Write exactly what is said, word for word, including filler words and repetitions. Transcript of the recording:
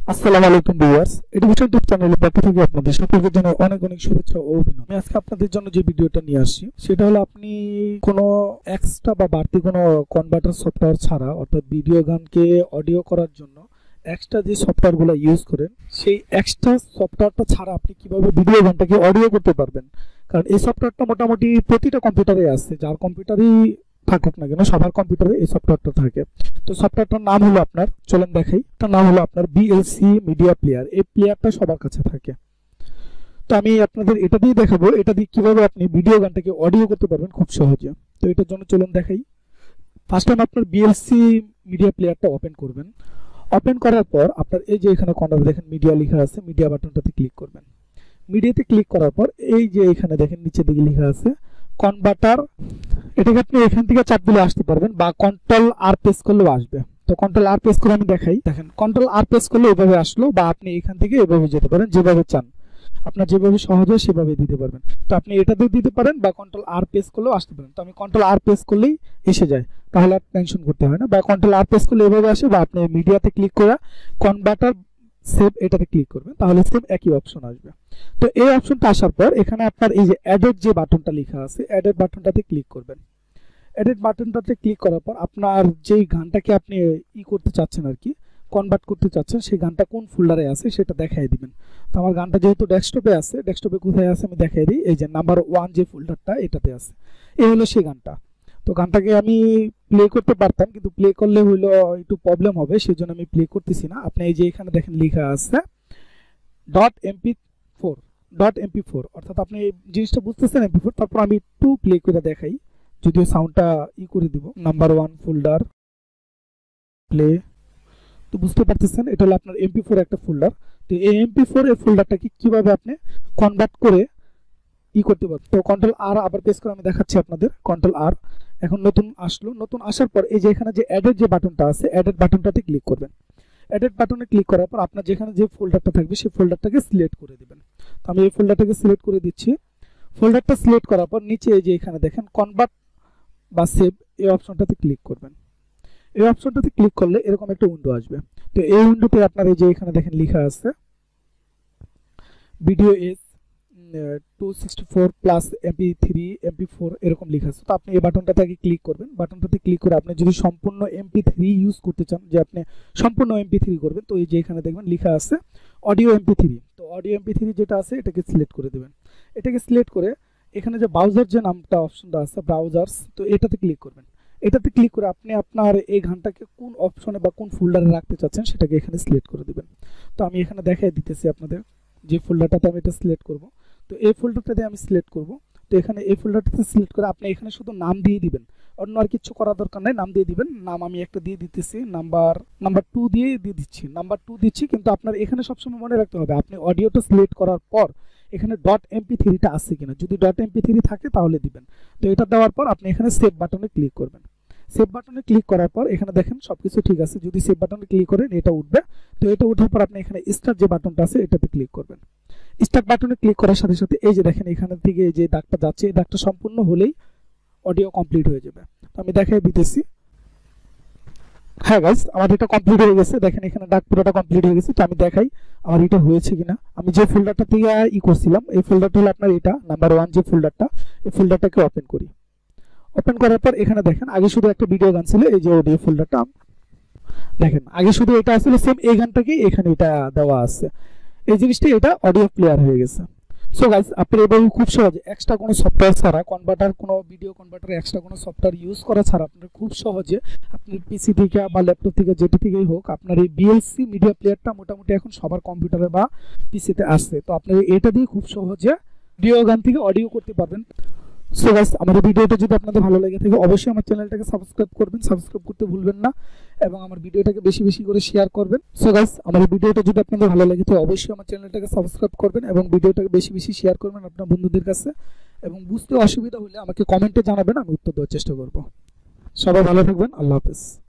আসসালামু আলাইকুম viewers, education টিপ চ্যানেলের পক্ষ থেকে আপনাদের সকলকে জানাই অনেক অনেক শুভেচ্ছা ও অভিনন্দন। আমি আজকে আপনাদের জন্য যে ভিডিওটা নিয়ে আসছি সেটা হলো আপনি কোনো এক্সট্রা বা বাড়তি কোনো কনভার্টার সফটওয়্যার ছাড়া, অর্থাৎ ভিডিও গানকে অডিও করার জন্য এক্সট্রা যে সফটওয়্যারগুলো ইউজ করেন সেই এক্সট্রা সফটওয়্যারটা ছাড়া আপনি কিভাবে ভিডিও গানটাকে অডিও করতে পারবেন। কারণ এই সফটওয়্যারটা মোটামুটি প্রতিটা কম্পিউটারে আছে, যার কম্পিউটারই থাকুক না কেন সবার কম্পিউটারে এই সফটওয়্যারটা থাকে। তো সফটওয়্যারটার নাম হলো আপনার, চলেন দেখাই, তার নাম হলো আপনার ভিএলসি মিডিয়া প্লেয়ার। এই প্লেয়ারটা সবার কাছে থাকে। তো আমি আপনাদের এটা দিয়ে দেখাবো, এটা দিয়ে কিভাবে আপনি ভিডিও গানটাকে অডিও করতে পারবেন খুব সহজে। তো এটার জন্য চলুন দেখাই। ফার্স্ট টাইম আপনার ভিএলসি মিডিয়া প্লেয়ারটা ওপেন করবেন। ওপেন করার পর আপনার এই যে এখানে কর্নারে দেখেন মিডিয়া লেখা আছে, মিডিয়া বাটনটাতে ক্লিক করবেন। মিডিয়াতে ক্লিক করার পর এই যে এখানে দেখেন নিচের দিকে লেখা আছে কনভার্টার, এটাকে আপনি এখান থেকে চাপ দিলে আসতে পারবেন বা কন্ট্রোল আর প্রেস করলেও আসবে। তো কন্ট্রোল আর প্রেস করে আমি দেখাই, দেখেন কন্ট্রোল আর প্রেস করলে এভাবে আসলো, বা আপনি এখান থেকে এভাবে যেতে পারেন, যেভাবে চান আপনার যেভাবে সহজ হয় সেভাবে দিতে পারবেন। তো আপনি এটাতেও দিতে পারেন বা কন্ট্রোল আর প্রেস করলেও আসতে পারেন। তো আমি কন্ট্রোল আর প্রেস করলেই এসে যায়, তাহলে আর টেনশন করতে হয় না। বা কন্ট্রোল আর প্রেস করলে এভাবে আসে, বা আপনি মিডিয়াতে ক্লিক করে কনভার্টার সেভ এটাতে ক্লিক করবেন, তাহলে সেম একই অপশন আসবে। তো এই অপশনটা আসার পর এখানে আপনার এই যে অ্যাডেড যে বাটনটা লেখা আছে, অ্যাডেড বাটনটাতে ক্লিক করবেন। এডিট বাটনটাতে ক্লিক করার পর আপনার যেই গানটাকে আপনি ই করতে চাচ্ছেন আর কি, কনভার্ট করতে চাচ্ছেন, সেই গানটা কোন ফোল্ডারে আছে সেটা দেখাই দিবেন। তো আমার গানটা যেহেতু ডেস্কটপে আছে, ডেস্কটপে কোথায় আছে আমি দেখাই দিই। এই যে নাম্বার ওয়ান যে ফোল্ডারটা এটাতে আছে, এই হলো সেই গানটা। তো গানটাকে আমি প্লে করতে পারতাম, কিন্তু প্লে করলে হইলো একটু প্রবলেম হবে, সেই জন্য আমি প্লে করতেছি না। আপনি এই যে এখানে দেখেন লেখা আছে dot MP four, dot MP four, অর্থাৎ আপনি এই জিনিসটা বুঝতেছেন এমপি ফোর। তারপর আমি একটু প্লে করে দেখাই, যদিও সাউন্ডটা ই করে দিব, নাম্বার ওয়ান ফোল্ডার প্লে। তো বুঝতে পারতেছেন এটা হলো আপনার এমপি ফোর একটা ফোল্ডার। তো এই এমপি ফোর এই ফোল্ডারটাকে কিভাবে আপনি কনভার্ট করে ই করতে পারবেন। তো কন্ট্রোল আর আবার প্রেস করে আমি দেখাচ্ছি আপনাদের, কন্ট্রোল আর। এখন নতুন আসলো, নতুন আসার পর এই যে এখানে যে অ্যাডেড যে বাটনটা আছে, অ্যাডেড বাটনটাতে ক্লিক করবেন। অ্যাডেড বাটনে ক্লিক করার পর আপনার যেখানে যে ফোল্ডারটা থাকবে সেই ফোল্ডারটাকে সিলেক্ট করে দিবেন। তো আমি এই ফোল্ডারটাকে সিলেক্ট করে দিচ্ছি। ফোল্ডারটা সিলেক্ট করার পর নিচে এই যে এখানে দেখেন কনভার্ট বা সেভ, এই অপশনটাতে ক্লিক করবেন। এই অপশনটাতে ক্লিক করলে এরকম একটা উইন্ডো আসবে। তো এই উইন্ডোতে আপনার এই যে এখানে দেখেন লেখা আছে video S two sixty four plus MP three MP four এরকম লেখা আছে। তো আপনি এই বাটনটাতে আগে ক্লিক করবেন। বাটনটাতে ক্লিক করে আপনি যদি সম্পূর্ণ এমপি থ্রি ইউজ করতে চান, যে আপনি সম্পূর্ণ এমপি থ্রি করবেন, তো এই যে এখানে দেখবেন লেখা আছে অডিও এমপি থ্রি। তো অডিও এমপি থ্রি যেটা আছে এটাকে সিলেক্ট করে দেবেন। এটাকে সিলেক্ট করে এখানে যে ব্রাউজার যে নামটা অপশনটা আছে ব্রাউজার্স, তো এটাতে ক্লিক করবেন। এটাতে ক্লিক করে আপনি আপনার এই গানটাকে কোন অপশনে বা কোন ফোল্ডারে রাখতে চাচ্ছেন সেটাকে এখানে সিলেক্ট করে দিবেন। তো আমি এখানে দেখাই দিতেছি আপনাদের যে ফোল্ডারটাতে আমি এটা সিলেক্ট করব। তো এই ফোল্ডারটাতে আমি সিলেক্ট করব। তো এখানে এই ফোল্ডারটাতে সিলেক্ট করে আপনি এখানে শুধু নাম দিয়ে দিবেন, অন্য আর কিছু করার দরকার নাই, নাম দিয়ে দিবেন। নাম আমি একটা দিয়ে দিতেছি, নাম্বার নাম্বার টু দিয়ে দিয়ে দিচ্ছি, নাম্বার টু দিচ্ছি। কিন্তু আপনার এখানে সবসময় মনে রাখতে হবে আপনি অডিওটা সিলেক্ট করার পর এখানে ডট এমপি থ্রিটা আছে কিনা, যদি ডট এমপি থ্রি থাকে তাহলে দিবেন। তো এটা দেওয়ার পর আপনি এখানে সেভ বাটনে ক্লিক করবেন। সেভ বাটনে ক্লিক করার পর এখানে দেখেন সবকিছু ঠিক আছে। যদি সেভ বাটনে ক্লিক করেন এটা উঠবে। তো এটা ওঠার পর আপনি এখানে স্টার্ট যে বাটনটা আছে এটাতে ক্লিক করবেন। স্টার্ট বাটনে ক্লিক করার সাথে সাথে এই যে দেখেন এখান থেকে যে দাগটা যাচ্ছে, এই দাগটা সম্পূর্ণ হলেই অডিও কমপ্লিট হয়ে যাবে। তো আমি দেখাই দিতেছি। হ্যাঁ গাইস, আমার এটা কমপ্লিট হয়ে গেছে, দেখেন এখানে দাগ পুরোটা কমপ্লিট হয়ে গেছে। তো আমি দেখাই আমার এটা হয়েছে কিনা। আমি যে ফোল্ডারটা থেকে ই করছিলাম এই ফোল্ডারটা হলো আপনার এটা নাম্বার ওয়ান যে ফোল্ডারটা, এই ফোল্ডারটাকে ওপেন করি। ওপেন করার পর এখানে দেখেন আগে শুধু একটা ভিডিও গান ছিল, এই যে অডিও ফোল্ডারটা দেখেন আগে শুধু এটা ছিল, সেম এই গানটাকেই এখানে এটা দেওয়া আছে। এই জিনিসটা এটা অডিও প্লেয়ার হয়ে গেছে। সো গাইস, আপনি এভাবে খুব সহজে এক্সট্রা কোনো সফটওয়্যার ছাড়া, কনভার্টার কোনো ভিডিও কনভার্টার এক্সট্রা কোনো সফটওয়্যার ইউজ করা ছাড়া আপনি খুব সহজে আপনার পিসি থেকে বা ল্যাপটপ থেকে যেটি থেকেই হোক আপনার এই ভিএলসি মিডিয়া প্লেয়ারটা মোটামুটি এখন সবার কম্পিউটারে বা পিসিতে আসছে। তো আপনি এটা দিয়ে খুব সহজে ভিডিও গান থেকে অডিও করতে পারবেন। সো গাইস, আমার ভিডিওটা যদি আপনাদের ভালো লেগে থাকে অবশ্যই আমার চ্যানেলটাকে সাবস্ক্রাইব করবেন, সাবস্ক্রাইব করতে ভুলবেন না, এবং আমার ভিডিওটাকে বেশি বেশি করে শেয়ার করবেন। সো গাইস, আমার ভিডিওটা যদি আপনাদের ভালো লাগে থাকে অবশ্যই আমার চ্যানেলটাকে সাবস্ক্রাইব করবেন এবং ভিডিওটাকে বেশি বেশি শেয়ার করবেন আপনার বন্ধুদের কাছে। এবং বুঝতে অসুবিধা হলে আমাকে কমেন্টে জানাবেন, আমি উত্তর দেওয়ার চেষ্টা করব। সবাই ভালো থাকবেন, আল্লাহ হাফেজ।